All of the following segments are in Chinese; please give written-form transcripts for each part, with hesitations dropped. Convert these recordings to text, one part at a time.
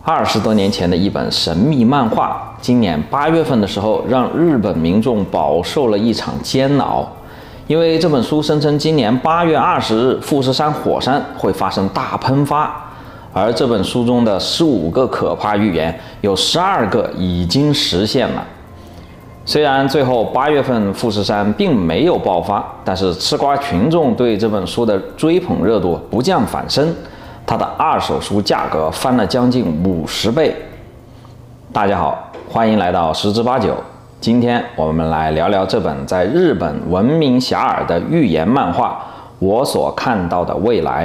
20多年前的一本神秘漫画，今年8月份的时候，让日本民众饱受了一场煎熬。因为这本书声称今年8月20日，富士山火山会发生大喷发，而这本书中的15个可怕预言，有12个已经实现了。虽然最后8月份富士山并没有爆发，但是吃瓜群众对这本书的追捧热度不降反升，它的二手书价格翻了将近50倍。大家好，欢迎来到十之八九。今天我们来聊聊这本在日本闻名遐迩的预言漫画《我所看到的未来》。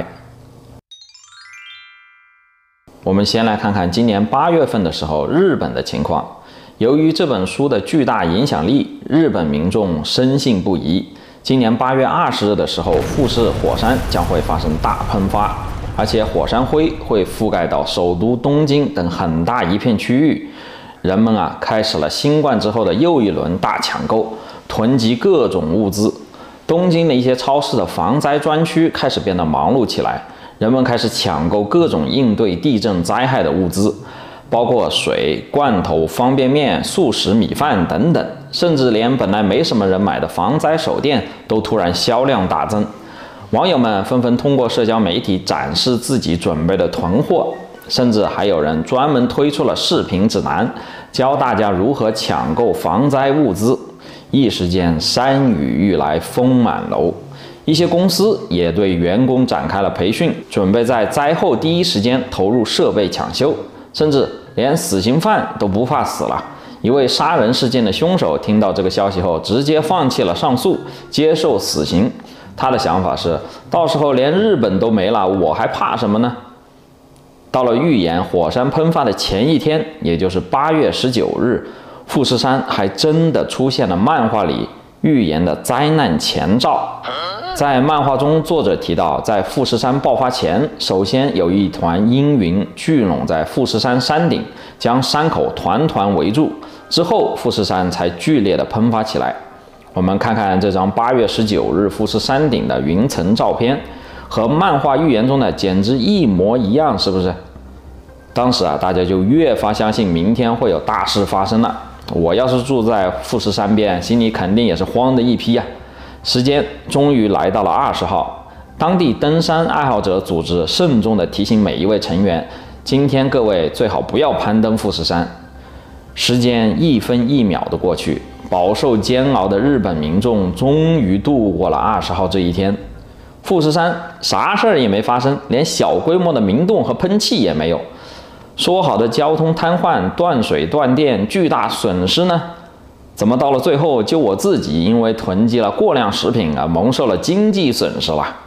我们先来看看今年8月份的时候日本的情况。由于这本书的巨大影响力，日本民众深信不疑。今年8月20日的时候，富士火山将会发生大喷发，而且火山灰会覆盖到首都东京等很大一片区域。人们开始了新冠之后的又一轮大抢购，囤积各种物资。东京的一些超市的防灾专区开始变得忙碌起来，人们开始抢购各种应对地震灾害的物资，包括水、罐头、方便面、速食米饭等等，甚至连本来没什么人买的防灾手电都突然销量大增。网友们纷纷通过社交媒体展示自己准备的囤货，甚至还有人专门推出了视频指南，教大家如何抢购防灾物资。一时间山雨欲来风满楼，一些公司也对员工展开了培训，准备在灾后第一时间投入设备抢修，甚至连死刑犯都不怕死了。一位杀人事件的凶手听到这个消息后，直接放弃了上诉，接受死刑。他的想法是，到时候连日本都没了，我还怕什么呢？到了预言火山喷发的前一天，也就是8月19日，富士山还真的出现了漫画里预言的灾难前兆。在漫画中，作者提到，在富士山爆发前，首先有一团阴云聚拢在富士山山顶，将山口团团围住，之后富士山才剧烈的喷发起来。我们看看这张8月19日富士山顶的云层照片，和漫画预言中的简直一模一样，是不是？当时大家就越发相信明天会有大事发生了。我要是住在富士山边，心里肯定也是慌的一批呀。时间终于来到了20号，当地登山爱好者组织慎重地提醒每一位成员，今天各位最好不要攀登富士山。时间一分一秒的过去，饱受煎熬的日本民众终于度过了20号这一天。富士山啥事儿也没发生，连小规模的明洞和喷气也没有。说好的交通瘫痪、断水断电、巨大损失呢？怎么到了最后，就我自己因为囤积了过量食品而蒙受了经济损失了？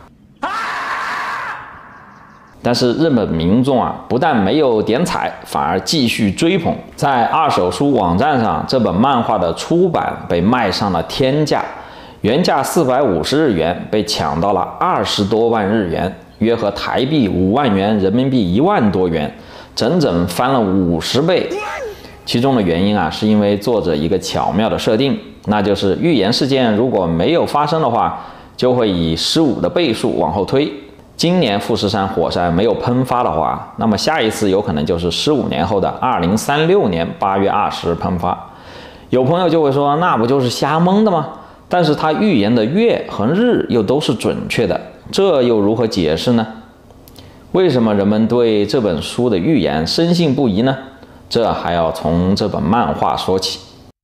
但是日本民众不但没有点彩，反而继续追捧。在二手书网站上，这本漫画的出版被卖上了天价，原价450日元被抢到了20多万日元，约合台币5万元，人民币1万多元，整整翻了50倍。其中的原因是因为作者一个巧妙的设定，那就是预言事件如果没有发生的话，就会以15的倍数往后推。今年富士山火山没有喷发的话，那么下一次有可能就是15年后的2036年8月20日喷发。有朋友就会说，那不就是瞎蒙的吗？但是他预言的月和日又都是准确的，这又如何解释呢？为什么人们对这本书的预言深信不疑呢？这还要从这本漫画说起。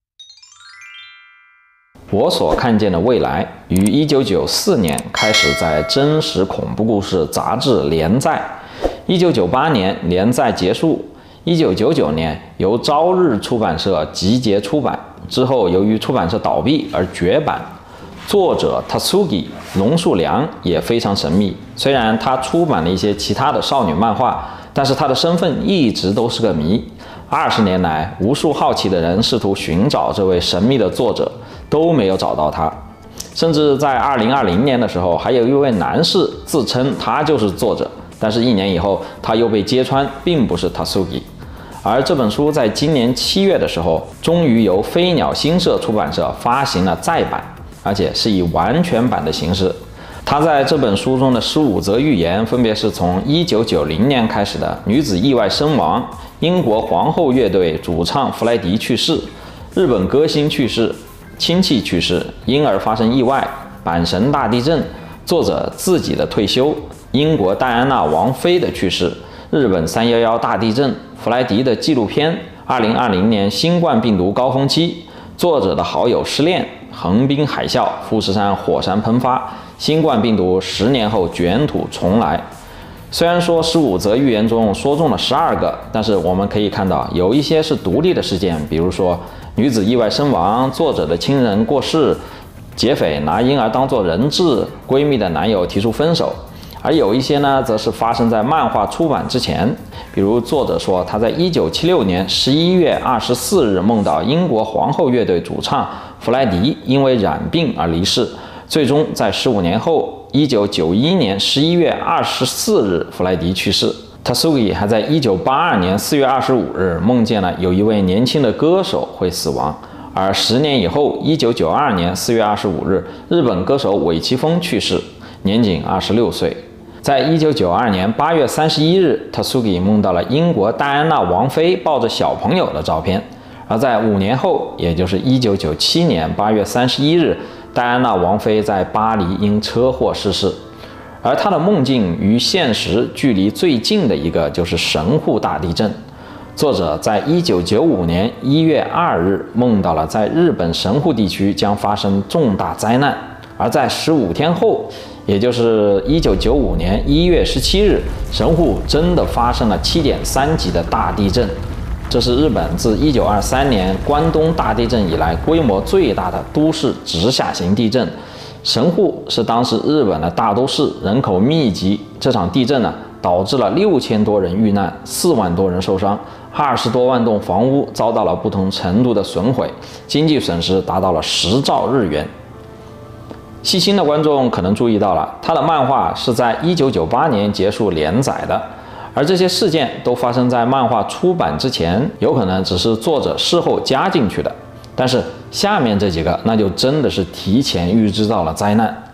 我所看见的未来于1994年开始在真实恐怖故事杂志连载，1998年连载结束，1999年由朝日出版社集结出版，之后由于出版社倒闭而绝版。作者 Tatsugi 龙树良也非常神秘，虽然他出版了一些其他的少女漫画，但是他的身份一直都是个谜。20年来，无数好奇的人试图寻找这位神秘的作者，都没有找到他。甚至在2020年的时候，还有一位男士自称他就是作者，但是1年以后，他又被揭穿并不是 Tatsugi。而这本书在今年7月的时候，终于由飞鸟新社出版社发行了再版，而且是以完全版的形式。 他在这本书中的15则预言，分别是从1990年开始的女子意外身亡、英国皇后乐队主唱弗莱迪去世、日本歌星去世、亲戚去世、婴儿发生意外、阪神大地震、作者自己的退休、英国戴安娜王妃的去世、日本311大地震、弗莱迪的纪录片、2020年新冠病毒高峰期、作者的好友失恋、横滨海啸、富士山火山喷发、新冠病毒10年后卷土重来。虽然说15则预言中说中了12个，但是我们可以看到有一些是独立的事件，比如说女子意外身亡、作者的亲人过世、劫匪拿婴儿当作人质、闺蜜的男友提出分手。而有一些呢，则是发生在漫画出版之前，比如作者说他在1976年11月24日梦到英国皇后乐队主唱弗莱迪因为染病而离世，最终在15年后1991年11月24日弗莱迪去世。Tatsuki 还在1982年4月25日梦见了有一位年轻的歌手会死亡，而10年以后1992年4月25日日本歌手尾崎丰去世，年仅26岁。在1992年8月31日 Tatsuki 梦到了英国戴安娜王妃抱着小朋友的照片，而在5年后，也就是1997年8月31日，戴安娜王妃在巴黎因车祸逝世。而她的梦境与现实距离最近的一个就是神户大地震。作者在1995年1月2日梦到了在日本神户地区将发生重大灾难，而在15天后，也就是1995年1月17日，神户真的发生了7.3级的大地震。这是日本自1923年关东大地震以来规模最大的都市直下型地震。神户是当时日本的大都市，人口密集。这场地震呢，导致了6000多人遇难，4万多人受伤，20多万栋房屋遭到了不同程度的损毁，经济损失达到了10兆日元。细心的观众可能注意到了，他的漫画是在1998年结束连载的，而这些事件都发生在漫画出版之前，有可能只是作者事后加进去的。但是下面这几个，那就真的是提前预知到了灾难。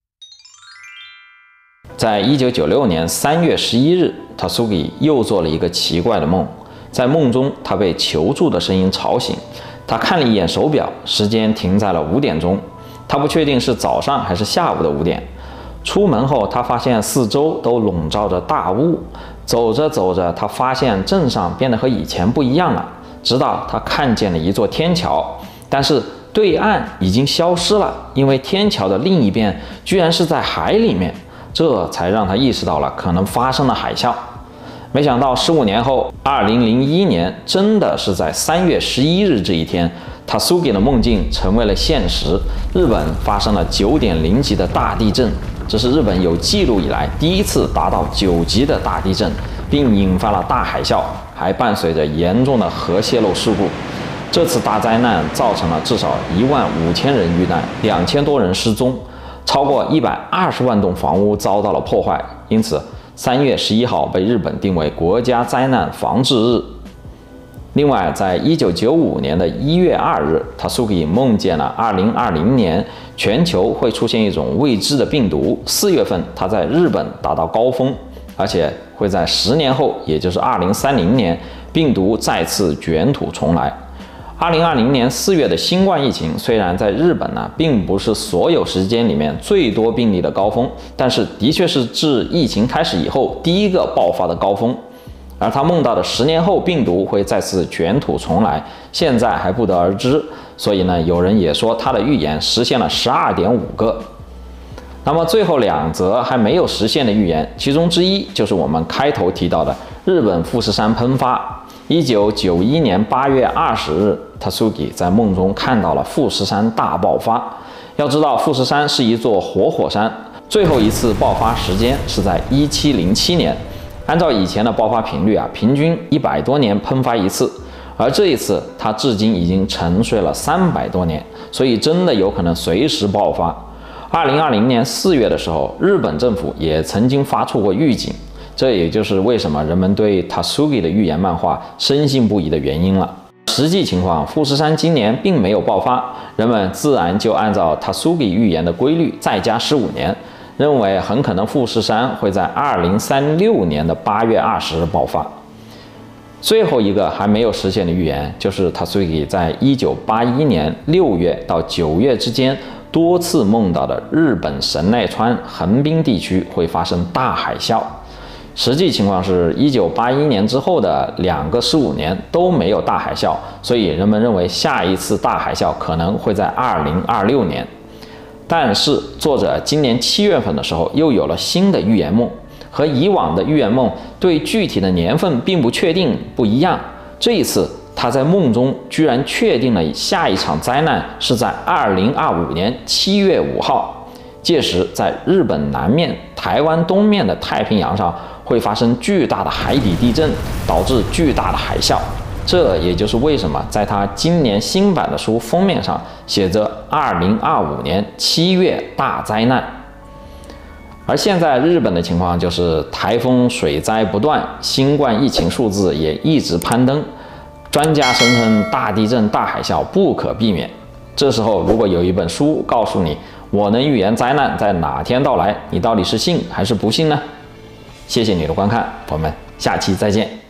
在1996年3月11日 ，Tatsuki 又做了一个奇怪的梦，在梦中他被求助的声音吵醒，他看了一眼手表，时间停在了5点钟。他不确定是早上还是下午的5点。出门后，他发现四周都笼罩着大雾。走着走着，他发现镇上变得和以前不一样了。直到他看见了一座天桥，但是对岸已经消失了，因为天桥的另一边居然是在海里面。这才让他意识到了可能发生了海啸。没想到15年后，2001年真的是在3月11日这一天，Tatsuki 的梦境成为了现实。日本发生了9.0级的大地震，这是日本有记录以来第一次达到9级的大地震，并引发了大海啸，还伴随着严重的核泄漏事故。这次大灾难造成了至少15000人遇难，2000多人失踪，超过120万栋房屋遭到了破坏。因此3月11号被日本定为国家灾难防治日。另外，在1995年的1月2日 ，Tatsuki 梦见了2020年全球会出现一种未知的病毒。4月份，它在日本达到高峰，而且会在10年后，也就是2030年，病毒再次卷土重来。2020年4月的新冠疫情虽然在日本呢，并不是所有时间里面最多病例的高峰，但是的确是自疫情开始以后第一个爆发的高峰。而他梦到的10年后病毒会再次卷土重来，现在还不得而知。所以呢，有人也说他的预言实现了12.5个。那么最后2则还没有实现的预言，其中之一就是我们开头提到的日本富士山喷发。1991年8月20日 ，Tatsuki 在梦中看到了富士山大爆发。要知道，富士山是一座活火山，最后一次爆发时间是在1707年。按照以前的爆发频率平均100多年喷发一次，而这一次它至今已经沉睡了300多年，所以真的有可能随时爆发。2020年4月的时候，日本政府也曾经发出过预警，这也就是为什么人们对 Tatsuki 的预言漫画深信不疑的原因了。实际情况，富士山今年并没有爆发，人们自然就按照 Tatsuki 预言的规律再加15年。 认为很可能富士山会在2036年的8月20日爆发。最后一个还没有实现的预言，就是Tatsuki在1981年6月到9月之间多次梦到的日本神奈川横滨地区会发生大海啸。实际情况是，1981年之后的2个15年都没有大海啸，所以人们认为下一次大海啸可能会在2026年。但是作者今年7月份的时候又有了新的预言梦。和以往的预言梦对具体的年份并不确定不一样，这一次他在梦中居然确定了下一场灾难是在2025年7月5号，届时在日本南面、台湾东面的太平洋上会发生巨大的海底地震，导致巨大的海啸。这也就是为什么在他今年新版的书封面上写着2025年7月大灾难。而现在日本的情况就是台风、水灾不断，新冠疫情数字也一直攀登，专家声称大地震、大海啸不可避免。这时候如果有一本书告诉你我能预言灾难在哪天到来，你到底是信还是不信呢？谢谢你的观看，我们下期再见。